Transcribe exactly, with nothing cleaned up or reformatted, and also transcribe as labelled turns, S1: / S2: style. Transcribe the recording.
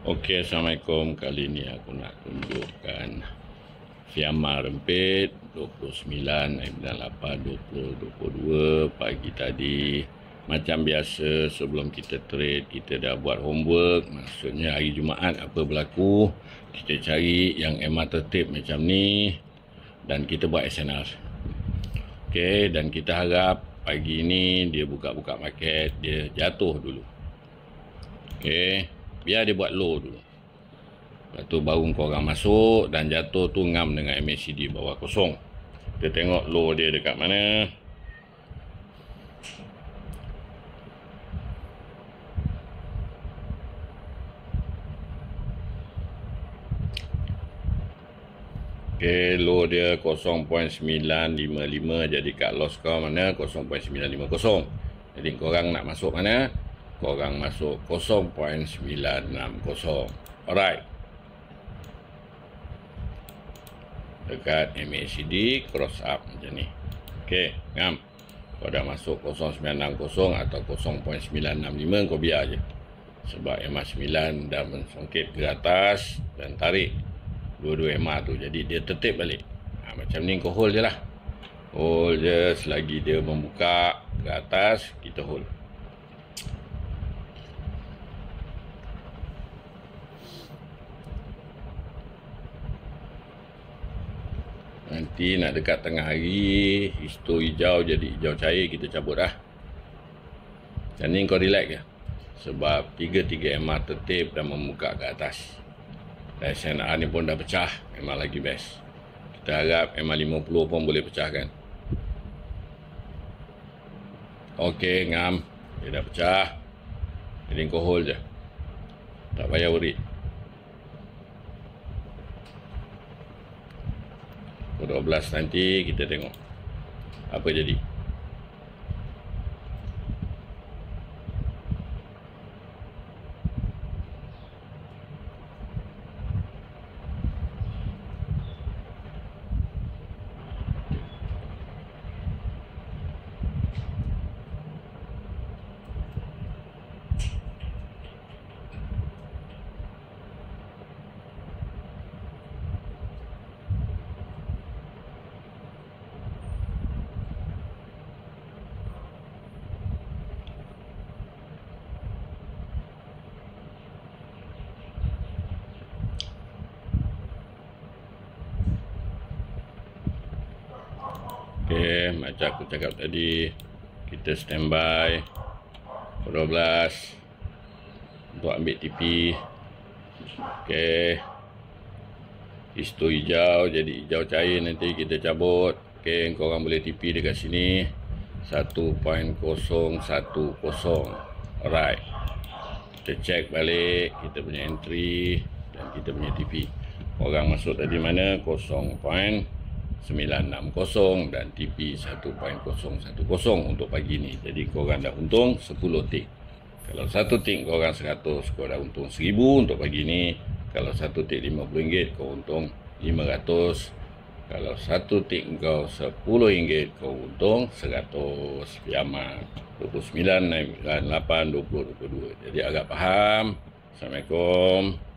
S1: Okey, Assalamualaikum. Kali ni aku nak tunjukkan Fiamma Rempit dua puluh sembilan sembilan lapan dua puluh dua puluh dua pagi tadi. Macam biasa sebelum kita trade, kita dah buat homework. Maksudnya hari Jumaat apa berlaku, kita cari yang M A tertib macam ni dan kita buat S N R. Okey, dan kita harap pagi ni dia buka-buka market, dia jatuh dulu. Okey, biar dia buat low dulu. Lepas tu baru korang masuk dan jatuh tu ngam dengan M A C D bawah kosong. Kita tengok low dia dekat mana. Okey, low dia kosong perpuluhan sembilan lima lima, jadi kat loss kau mana kosong perpuluhan sembilan lima kosong. Jadi korang nak masuk mana? Korang masuk kosong perpuluhan sembilan enam kosong. Alright. Dekat M A C D cross up macam ni. Okey, ngam. Kau dah masuk kosong sembilan enam kosong atau kosong perpuluhan sembilan enam lima, kau biar je. Sebab M A sembilan dah mensongkit ke atas dan tarik dua-dua M A tu, jadi dia tertib balik. Ha, macam ni kau hold je lah. Hold je selagi dia membuka ke atas, kita hold. Nanti nak dekat tengah hari, histo hijau jadi hijau cair, kita cabut lah. Macam ni kau relax je. Sebab tiga-tiga M A tertib dan membuka ke atas. S N R ni pun dah pecah, memang lagi best. Kita harap M A lima puluh pun boleh pecahkan. Okey, ngam. Dia dah pecah. Jadi kau hold je. Tak payah worry. Pukul dua belas nanti kita tengok apa jadi. Okey, macam aku cakap tadi, kita standby pukul dua belas untuk ambil T P. Okey, histo hijau jadi hijau cair, nanti kita cabut. Okey, korang boleh T P dekat sini satu perpuluhan kosong satu kosong. Alright, kita check balik kita punya entry dan kita punya T P. Korang masuk tadi mana? kosong perpuluhan sembilan enam kosong dan T P satu perpuluhan kosong satu kosong untuk pagi ni. Jadi korang dah untung sepuluh tik. Kalau satu tik korang seratus, kau dah untung seribu untuk pagi ni. Kalau satu tik lima puluh ringgit, kau untung lima ratus. Kalau satu tik kau sepuluh ringgit, kau untung seratus. Fiamma dua puluh sembilan sembilan lapan dua puluh dua puluh dua. Jadi agak faham. Assalamualaikum.